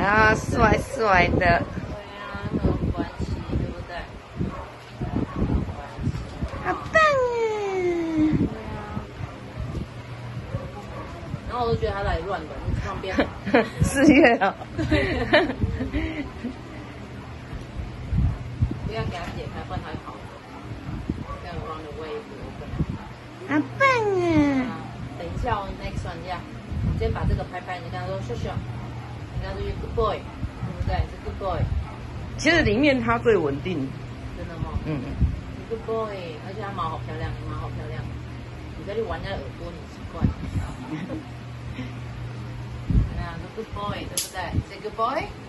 啊，帅帅的。 对啊，没有关系，对不对？ 好棒啊！ 对啊。然后我都觉得他来乱的，你旁边。 4月哦。 不要给他解开，不然他会跑。这样 run away 好棒啊！ 等一下哦 ，next one 这样，你先把这个拍拍，你跟他说秀秀，你跟他说 you good boy， 对不对？是 good boy。 其实里面它最稳定。 真的吗？ 嗯。 你 good boy， 而且它毛好漂亮，你毛好漂亮。你再去玩人家耳朵，你奇怪。对啊，说 good boy， 对不对？ Say good boy。